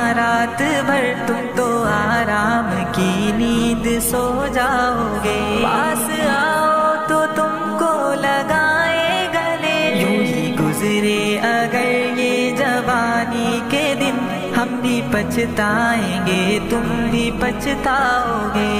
रात भर तुम तो आराम की नींद सो जाओगे। पास आओ तो तुमको लगाए गले, यूं ही गुजरे अगर ये जवानी के दिन। हम भी पछताएंगे तुम भी पछताओगे।